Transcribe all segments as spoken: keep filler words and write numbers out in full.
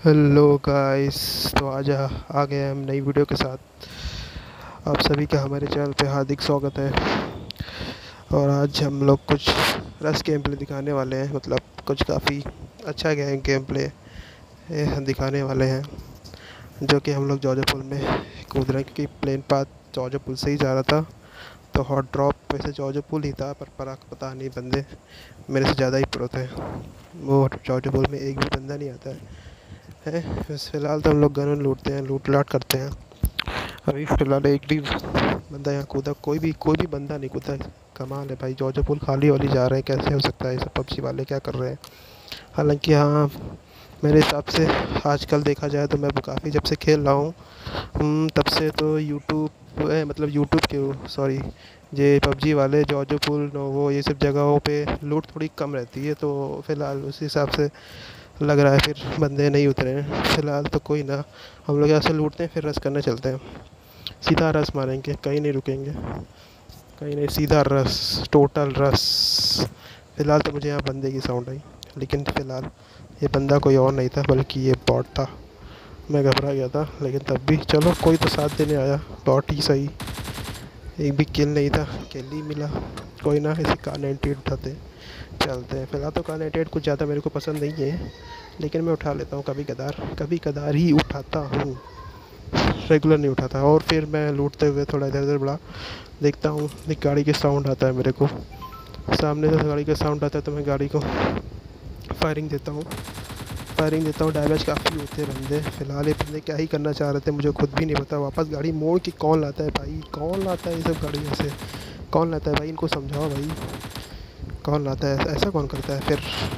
Hello guys. तो आज आ आ गए हम नई वीडियो के साथ। आप सभी का हमारे चैनल पे हार्दिक स्वागत है। और आज हम लोग कुछ रस गेम प्ले दिखाने वाले हैं, मतलब कुछ काफ़ी अच्छा गेम प्ले दिखाने वाले हैं। जो कि हम लोग जॉर्जिया पुल में कूद रहे हैं, क्योंकि प्लेन पाथ जॉर्जिया पुल से ही जा रहा था। तो हॉट ड्रॉप वैसे जॉर्जिया पुल ही था, पर पर पता नहीं बंदे मेरे से ज़्यादा ही प्रो थे। वो जॉर्जिया पुल में एक भी बंदा नहीं आता है है बस फिलहाल तो हम लोग गन लूटते हैं, लूट लाट करते हैं। अभी फ़िलहाल एक भी बंदा यहाँ कूदा, कोई भी कोई भी बंदा नहीं कूदा। कमाल है भाई, जॉर्जिया पुल खाली वाली जा रहे हैं, कैसे हो सकता है? ये सब पबजी वाले क्या कर रहे हैं? हालांकि हाँ, मेरे हिसाब से आजकल देखा जाए तो मैं काफ़ी जब से खेल रहा हूँ, हम्म, तब से तो यूट्यूब मतलब यूट्यूब के सॉरी ये पबजी वाले जॉर्जिया पुल नोवो ये सब जगहों पे लूट थोड़ी कम रहती है। तो फ़िलहाल उस हिसाब से लग रहा है फिर बंदे नहीं उतरे हैं। फ़िलहाल तो कोई ना, हम लोग यहाँ से लूटते हैं, फिर रश करने चलते हैं। सीधा रश मारेंगे, कहीं नहीं रुकेंगे, कहीं नहीं, सीधा रश, टोटल रश। फ़िलहाल तो मुझे यहाँ बंदे की साउंड आई, लेकिन फ़िलहाल ये बंदा कोई और नहीं था बल्कि ये बॉट था। मैं घबरा गया था, लेकिन तब भी चलो कोई तो साथ देने आया, बॉट ही सही। एक भी किल नहीं था, किल ही मिला। कोई ना, इसी कार नाइन्टी एट उठाते चलते हैं। फ़िलहाल तो कार नाइन्टी एट कुछ ज़्यादा मेरे को पसंद नहीं है, लेकिन मैं उठा लेता हूँ कभी कदार, कभी कदार ही उठाता हूँ, रेगुलर नहीं उठाता। और फिर मैं लूटते हुए थोड़ा इधर उधर बढ़ा देखता हूँ, एक गाड़ी के साउंड आता है मेरे को, सामने से गाड़ी का साउंड आता है, तो मैं गाड़ी को फायरिंग देता हूँ फायरिंग देता हूँ। डैमेज काफ़ी होते हैं बंदे। फ़िलहाल ये बंदे क्या ही करना चाह रहे थे मुझे खुद भी नहीं पता। वापस गाड़ी मोड़ के कौन लाता है भाई, कौन लाता है ये सब गाड़ी ऐसे? कौन लाता है भाई? इनको समझाओ भाई, कौन लाता है ऐसा? कौन करता है फिर?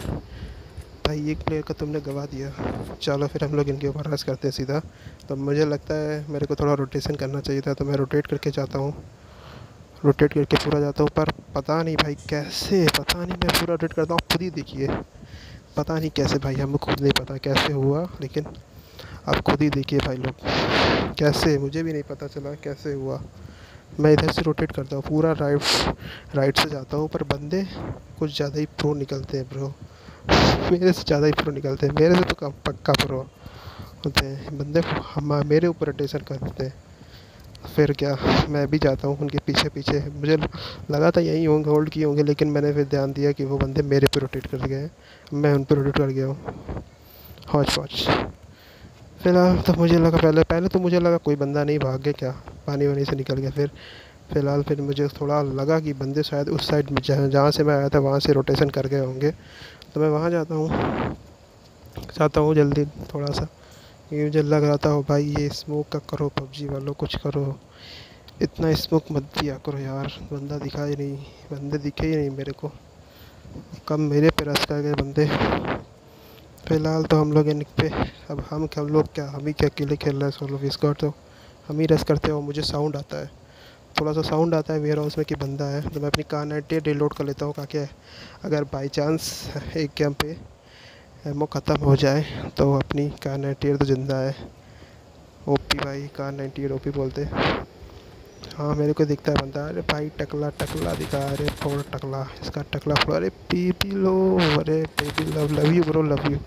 भाई एक प्लेयर का तुमने गवा दिया। चलो फिर हम लोग इनके ऊपर रश करते हैं सीधा। तो मुझे लगता है मेरे को थोड़ा रोटेशन करना चाहिए था, तो मैं रोटेट करके जाता हूँ, रोटेट करके पूरा जाता हूँ। पर पता नहीं भाई कैसे, पता नहीं मैं पूरा रोटेट करता हूँ, खुद ही देखिए, पता नहीं कैसे भाई, हमको खुद नहीं पता कैसे हुआ, लेकिन आप खुद ही देखिए भाई लोग, कैसे मुझे भी नहीं पता चला कैसे हुआ। मैं इधर से रोटेट करता हूँ पूरा, राइट राइट से जाता हूँ, पर बंदे कुछ ज़्यादा ही प्रो निकलते हैं ब्रो, मेरे से ज़्यादा ही प्रो निकलते हैं। मेरे से तो कम पक्का प्रो होते हैं बंदे, हम मेरे ऊपर रोटेशन करते हैं। फिर क्या, मैं भी जाता हूँ उनके पीछे पीछे। मुझे लगा था यहीं होंगे, होल्ड किए होंगे, लेकिन मैंने फिर ध्यान दिया कि वो बंदे मेरे पे रोटेट कर गए हैं, मैं उन पर रोटेट कर गया हूँ। हौच पौच। फिलहाल तो मुझे लगा, पहले पहले तो मुझे लगा कोई बंदा नहीं, भाग गया क्या, पानी वानी से निकल गया। फिर फ़िलहाल फिर मुझे थोड़ा लगा कि बंदे शायद उस साइड में जहाँ जहाँ से मैं आया था वहाँ से रोटेशन कर गए होंगे। तो मैं वहाँ जाता हूँ, चाहता हूँ जल्दी थोड़ा सा, क्योंकि मुझे लग रहा था ओ भाई ये स्मोक का करो, पबजी वालों कुछ करो, इतना स्मोक मत दिया करो यार। बंदा दिखा ही नहीं, बंदे दिखे ही नहीं मेरे को, कब मेरे पे रश कर गए बंदे। फ़िलहाल तो हम लोग इन पे, अब हम हम लोग क्या, हम ही क्या अकेले खेल रहे हैं सोलो स्क्वाड? तो हम ही रश करते हैं। और मुझे साउंड आता है, थोड़ा सा साउंड आता है वेयर हाउस में कि बंदा है, तो मैं अपनी कार नाइन्टी एट रिलोड कर लेता हूँ, ताकि अगर बाई चांस एक गेम पे एमओ ख़त्म हो जाए तो अपनी कार नाइन्टी एट तो ज़िंदा है। ओपी भाई, कार नाइन्टी एट ओपी बोलते। हाँ मेरे को दिखता है बंदा, अरे भाई टकला टकला दिखा, अरे फोड़ टकला, इसका टकला फोड़, अरे बेबी लो, अरे baby love love you bro, love you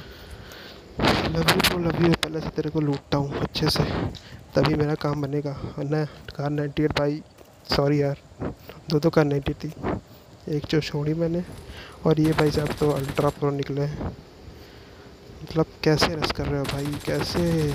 love you bro, love you. पहले से तेरे को लूटता हूँ अच्छे से, तभी मेरा काम बनेगा, वरना कार नाइन्टी एट भाई, सॉरी यार, दो दो कार नाइन्टी थी, एक जो छोड़ी मैंने, और ये भाई साहब तो अल्ट्रा प्रो निकले। मतलब कैसे रस कर रहे हो भाई, कैसे?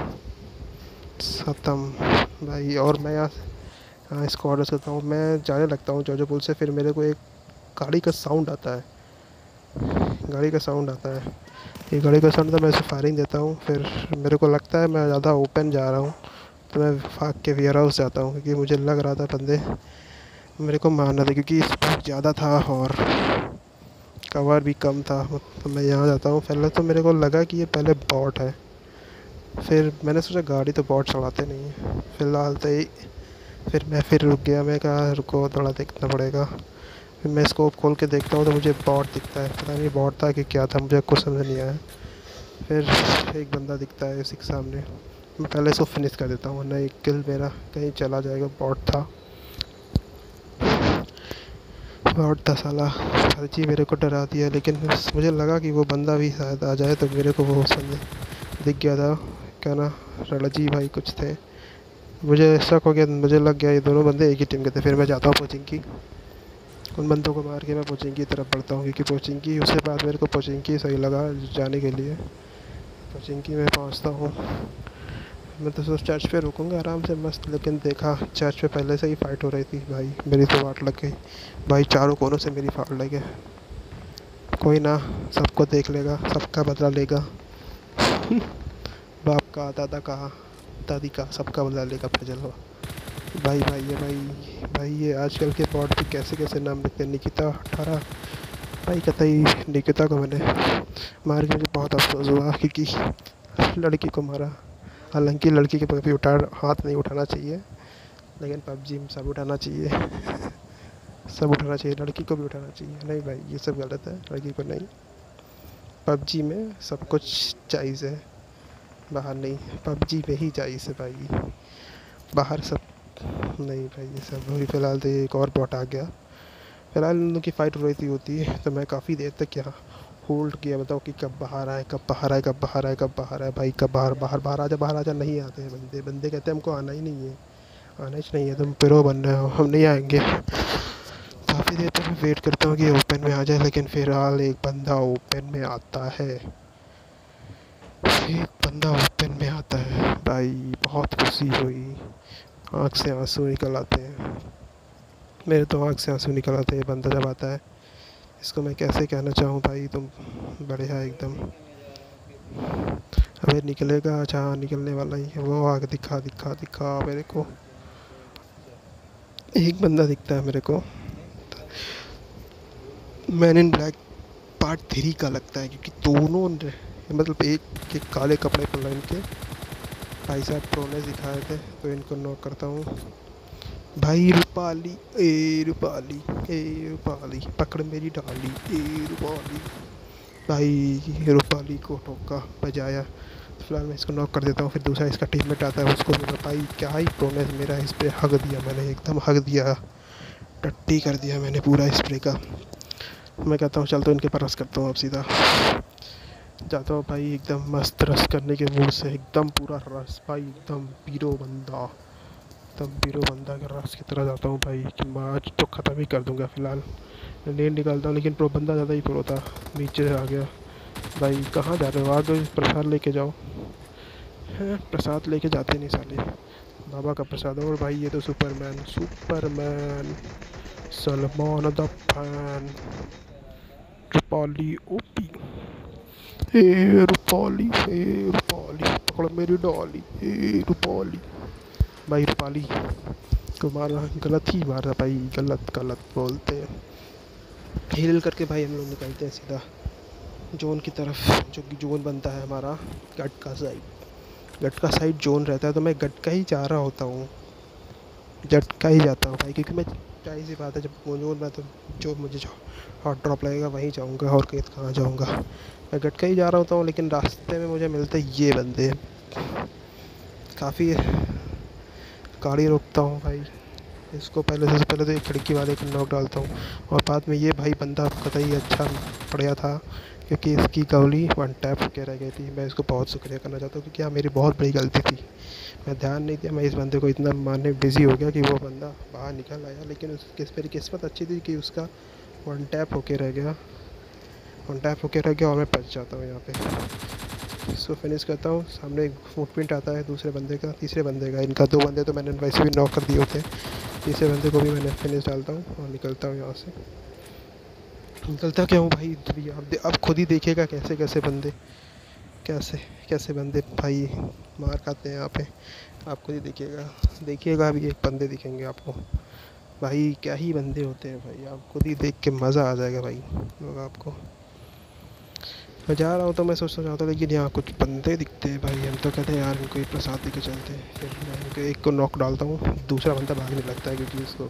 ख़त्म भाई। और मैं यहाँ, हाँ इसको ऑर्डर करता हूँ, मैं जाने लगता हूँ जॉर्जिया पुल से, फिर मेरे को एक गाड़ी का साउंड आता है, गाड़ी का साउंड आता है, ये गाड़ी का साउंड था, मैं इसे फायरिंग देता हूँ। फिर मेरे को लगता है मैं ज़्यादा ओपन जा रहा हूँ, तो मैं भाग के वेयर हाउस जाता हूँ, क्योंकि मुझे लग रहा था बंदे मेरे को मारना था, क्योंकि स्पीड ज़्यादा था और कवर भी कम था। तो मैं यहाँ जाता हूँ। पहले तो मेरे को लगा कि ये पहले बॉट है, फिर मैंने सोचा गाड़ी तो बॉट चलाते नहीं है। फ़िलहाल तो ये, फिर मैं फिर रुक गया, मैं कहा रुको थोड़ा देखना पड़ेगा। फिर मैं स्कोप खोल के देखता हूँ तो मुझे बॉट दिखता है, पता नहीं बॉट था कि क्या था, मुझे कुछ समझ नहीं आया। फिर एक बंदा दिखता है उसी के सामने, मैं पहले इसको फिनिश कर देता हूँ, वरना एक किल मेरा कहीं चला जाएगा। बॉट था, बॉट था साला, हर चीज़ मेरे को डरा दिया। लेकिन मुझे लगा कि वो बंदा भी शायद आ जाए तो मेरे को वो समझे, दिख गया था, क्या ना रड़जी भाई कुछ थे। मुझे शक हो गया, मुझे लग गया ये दोनों बंदे एक ही टीम के थे। फिर मैं जाता हूँ पोचिंकी, उन बंदों को मार के मैं पोचिंकी की तरफ बढ़ता हूँ, क्योंकि पोचिंकी उसके बाद मेरे को पोचिंकी सही लगा जाने के लिए। पोचिंकी में पहुँचता हूँ, मैं तो सोच चर्च पे रुकूंगा आराम से मस्त, लेकिन देखा चर्च पे पहले से ही फाइट हो रही थी भाई। मेरी तो वाट लग गई भाई, चारों कोनों से मेरी फाड़ लगे। कोई ना, सबको देख लेगा, सबका बदला लेगा। बाप का, दादा का, दादी का, सबका बदला लेगा फजल हो। भाई भाई ये भाई भाई ये आजकल के बॉट भी कैसे कैसे नाम लिखते हैं। निकिता अठारह भाई, कतई निकिता को मैंने मार के मुझे बहुत अफसोस हुआ, क्योंकि लड़की को मारा। हालांकि लड़की के कभी उठा हाथ नहीं उठाना चाहिए, लेकिन पबजी में सब उठाना चाहिए। सब उठाना चाहिए, लड़की को भी उठाना चाहिए। नहीं भाई ये सब गलत है, लड़की को नहीं। पबजी में सब कुछ जायज़ है, बाहर नहीं। पबजी में ही जायज़ है भाई, बाहर सब नहीं भाई। ये सब अभी फ़िलहाल तो एक और बॉट आ गया। फ़िलहाल इन लोगों की फ़ाइट हो रही थी होती है, तो मैं काफ़ी देर तक यहाँ होल्ड किया, बताओ कि कब बाहर आए, कब बाहर आए, कब बाहर आए, कब बाहर आए भाई, कब बाहर बाहर बाहर आजा, बाहर आजा। नहीं आते हैं बंदे, बंदे कहते हैं हमको आना ही नहीं है, आना ही नहीं है, तुम प्रो बन रहे हो, हम नहीं आएंगे। काफ़ी देर तक मैं वेट करता हूँ कि ओपन में आ जाए, लेकिन फ़िलहाल एक बंदा ओपन में आता है। एक बंदा ओपन में आता है भाई, बहुत खुशी हुई, आँख से आंसू निकल आते हैं। मेरे तो आँख से आंसू निकल आते हैं बंदा जब आता है। इसको मैं कैसे कहना चाहूँ भाई, तुम बढ़िया एकदम। अबे निकलेगा, अच्छा हाँ निकलने वाला ही है वो। आगे दिखा दिखा दिखा मेरे को, एक बंदा दिखता है मेरे को। Men in black part three का लगता है, क्योंकि दोनों ने मतलब एक के काले कपड़े पहन के भाई साहब प्रो ने दिखाए थे। तो इनको नॉक करता हूँ भाई। रूपाली ए रूपाली ए रूपाली पकड़ मेरी डाली ए रूपाली भाई। रूपाली को ठोका बजाया, फिलहाल मैं इसको नॉक कर देता हूँ। फिर दूसरा इसका टीममेट आता है, उसको भी भाई क्या ही प्रोनेस मेरा इस पर हक दिया मैंने, एकदम हक दिया, टट्टी कर दिया मैंने पूरा स्प्रे का। मैं कहता हूँ चल तो इनके पर रस करता हूँ अब सीधा। जाता हूँ भाई एकदम मस्त रस करने के मूड से, एकदम पूरा रस भाई, एकदम पीरो बंदा, एकदम पीरो बंदा के रस की तरह जाता हूँ भाई, कि मैं आज तो ख़त्म ही कर दूँगा। फ़िलहाल नेट निकालता हूँ, लेकिन प्रो बंदा ज़्यादा ही प्रो था, नीचे आ गया। भाई कहाँ जा रहे हो, आगे प्रसाद लेके जाओ। हैं प्रसाद लेके जाते नहीं साले, बाबा का प्रसाद। और भाई ये तो Superman, Superman Salman the fan, Rupali ओपी ए रूपाली ए रूपाली पकड़ मेरी डॉली ए रूपाली भाई। रूपाली को मारा, गलत ही मारा भाई, गलत गलत बोलते हैं। हिल करके भाई हम लोग निकलते हैं सीधा जोन की तरफ, जो कि जोन बनता है हमारा गटका साइड। गटका साइड जोन रहता है, तो मैं गटका ही जा रहा होता हूँ, गटका ही जाता हूँ भाई, क्योंकि मैं जाहिर सी बात है जब जोन में तो जो मुझे हॉट ड्रॉप लगेगा वहीं जाऊँगा, और कहीं कहाँ जाऊँगा। मैं गटका ही जा रहा होता हूँ, लेकिन रास्ते में मुझे मिलते ये बंदे। काफ़ी गाड़ी रोकता हूँ भाई, इसको पहले सबसे पहले तो एक खिड़की वाले को नॉक डालता हूँ, और बाद में ये भाई बंदा कतई अच्छा पड़ गया था, क्योंकि इसकी गोली वन टैप होकर रह गई थी। मैं इसको बहुत शुक्रिया करना चाहता हूँ, क्योंकि हाँ मेरी बहुत बड़ी गलती थी, मैं ध्यान नहीं दिया। मैं इस बंदे को इतना मारने बिज़ी हो गया कि वो बंदा बाहर निकल आया, लेकिन उसकी मेरी किस्मत अच्छी थी कि उसका वन टैप होके रह गया, वन टैप होके रह गया, और मैं बच जाता हूँ यहाँ पे। इसको फिनिश करता हूँ। सामने एक फुटप्रिंट आता है दूसरे बंदे का, तीसरे बंदे का, इनका दो बंदे तो मैंने वैसे भी नॉक कर दिए होते। तीसरे बंदे को भी मैंने फिनिश डालता हूँ और निकलता हूँ यहाँ से। निकलता क्या हूँ भाई, अब अब खुद ही देखिएगा कैसे कैसे बंदे, कैसे कैसे बंदे भाई मार खाते हैं यहाँ पे। आप खुद ही देखिएगा, देखिएगा अभी एक बंदे दिखेंगे आपको भाई, क्या ही बंदे होते हैं भाई, आप खुद ही देख के मज़ा आ जाएगा भाई लोग आपको। मैं जा रहा हूँ तो मैं सोचना चाहता हूँ, लेकिन यहाँ कुछ बंदे दिखते हैं भाई, हम तो कहते हैं यार इनको एक प्रसाद दे के चलते हैं। फिर मैं इनको एक को नॉक डालता हूँ, दूसरा बंदा भागने लगता है, क्योंकि उसको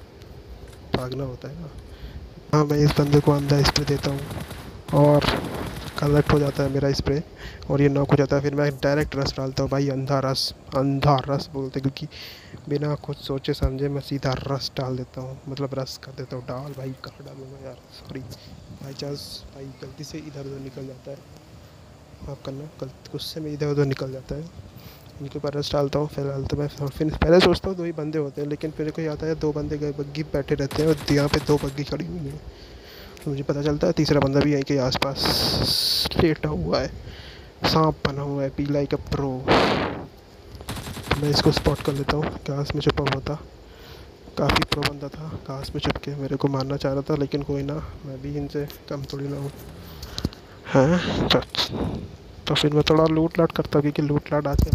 भागना होता है ना। हाँ मैं इस बंदे को अंधा स्प्रे देता हूँ, और कनेक्ट हो जाता है मेरा स्प्रे, और ये नॉक हो जाता है। फिर मैं डायरेक्ट रस डालता हूँ भाई, अंधा रस, अंधा रस बोलते, क्योंकि बिना कुछ सोचे समझे मैं सीधा रस डाल देता हूँ, मतलब रस कर देता हूँ। डाल भाई, कहाँ डालूँगा यार, सॉरी बाई चांस भाई गलती से इधर उधर निकल जाता है। माफ़ करना, कल गुस्से में इधर उधर निकल जाता है। इनके ऊपर रस डालता हूँ फिलहाल तो मैं। फिर पहले सोचता हूँ दो ही बंदे होते हैं, लेकिन फिर को याद आया दो बंदे गए बग्गी बैठे रहते हैं और यहाँ पे दो बग्गी खड़ी हुई हैं। तो मुझे पता चलता है तीसरा बंदा भी यहीं के आसपास लेटा हुआ है, सांप बना हुआ है, पी लाइक अ प्रो। मैं इसको स्पॉट कर लेता हूँ। घास में छुपा हुआ था, काफ़ी प्रो बंदा था, घास में छुप के मेरे को मारना चाह रहा था, लेकिन कोई ना, मैं भी इनसे कम थोड़ी ना हूँ। हैं तो, तो फिर मैं थोड़ा लूट लाट करता हूँ, क्योंकि लूट लाट आते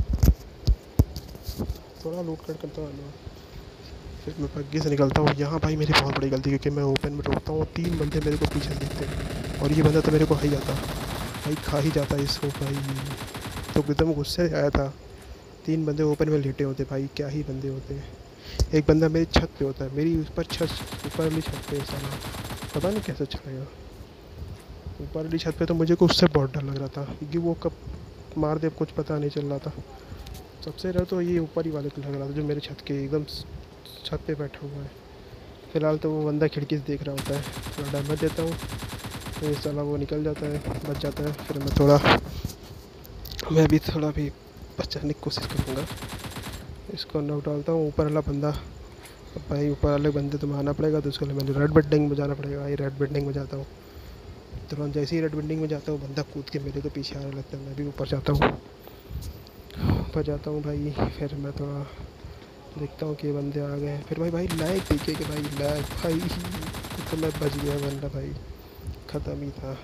थोड़ा लूट लाट करता हूँ। फिर मैं बग्गी से निकलता हूँ। यहाँ भाई मेरी बहुत बड़ी गलती, क्योंकि मैं ओपन में रोकता हूँ और तीन बंदे मेरे को पीछे दिखते हैं, और ये बंदा तो मेरे को ही जाता भाई, खा ही जाता इसको भाई। तो एकदम गुस्से से आया था। तीन बंदे ओपन में लेटे होते भाई, क्या ही बंदे होते हैं। एक बंदा मेरी छत पे होता है, मेरी ऊपर छत ऊपर वाली छत पे साला, पता नहीं कैसे चढ़ेगा ऊपर वाली छत पे। तो मुझे को उससे बहुत डर लग रहा था, क्योंकि वो कब मार दे कुछ पता नहीं चल रहा था। सबसे डर तो ये ऊपर ही वाले को लग रहा था, जो मेरे छत के एकदम छत पे बैठा हुआ है। फ़िलहाल तो वो बंदा खिड़की से देख रहा होता है, थोड़ा डैमेज देता हूँ तो इस साला वो निकल जाता है, बच जाता है। फिर मैं थोड़ा मैं भी थोड़ा भी बचाने की कोशिश करूँगा। इसको नॉक डालता हूँ। ऊपर वाला बंदा, अब भाई ऊपर वाले बंदे तो मारना पड़ेगा, तो उसके लिए मैंने रेड बिल्डिंग में जाना पड़ेगा भाई। रेड बिल्डिंग में जाता हूँ, तुरंत जैसे ही रेड बिल्डिंग में जाता हूँ बंदा कूद के मेरे को पीछे आने लगता है। मैं भी ऊपर जाता हूँ ऊपर जाता हूँ भाई। फिर मैं थोड़ा देखता हूँ कि बंदे आ गए हैं। फिर भाई भाई लैग दिखे कि भाई लैग भाई, तो मैं बच गया बंदा भाई, ख़त्म ही था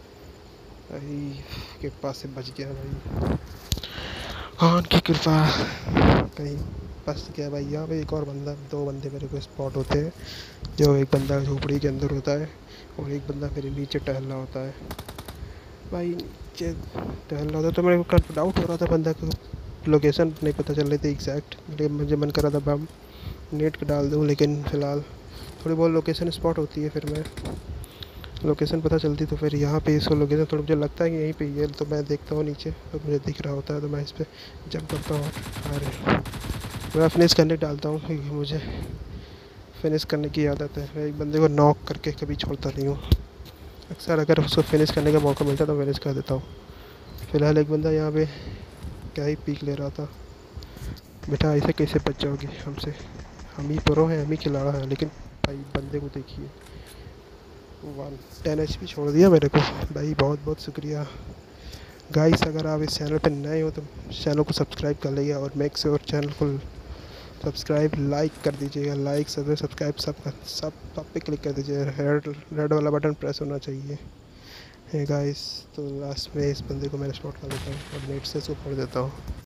भाई के पास से बच गया भाई, हाँ उनकी कृपा। कहीं बच गया भाई। यहाँ पे एक और बंदा, दो बंदे मेरे को स्पॉट होते हैं, जो एक बंदा झोपड़ी के अंदर होता है और एक बंदा मेरे नीचे टहल रहा होता है भाई। नीचे टहल रहा होता तो मेरे को डाउट हो रहा था, बंदा को लोकेशन नहीं पता चल रही थी एग्जैक्ट, लेकिन मुझे मन कर रहा था बम नेट का डाल दूँ, लेकिन फ़िलहाल थोड़ी बहुत लोकेशन स्पॉट होती है। फिर मैं लोकेशन पता चलती तो फिर यहाँ पे इसको लोकेशन थोड़ा मुझे लगता है कि यहीं पे ही है, तो मैं देखता हूँ नीचे तो मुझे दिख रहा होता है, तो मैं इस पर जंप करता हूँ। अरे मैं फिनिश करने डालता हूँ, क्योंकि मुझे फिनिश करने की आदत है। मैं एक बंदे को नॉक करके कभी छोड़ता नहीं हूँ, अक्सर अगर उसको फिनिश करने का मौका मिलता तो फिनिश कर देता हूँ। फ़िलहाल एक बंदा यहाँ पे क्या ही पीक ले रहा था। बेटा ऐसे कैसे बच जाओगे हमसे, हम ही प्रो हैं, हम ही खिलाड़ा हैं। लेकिन भाई बंदे को देखिए, वन टेन एच पी छोड़ दिया मेरे को भाई। बहुत बहुत शुक्रिया गाइस। अगर आप इस चैनल पर नए हो तो चैनल को सब्सक्राइब कर लीजिए, और मेक श्योर चैनल को सब्सक्राइब लाइक कर दीजिएगा। लाइक सब्सक्राइब सब सब सब पे क्लिक कर दीजिए, रेड रेड वाला बटन प्रेस होना चाहिए है गाइस। तो लास्ट में इस बंदे को मैंने स्पॉट कर देता हूँ और नेट से इसको फोड़ देता हूँ।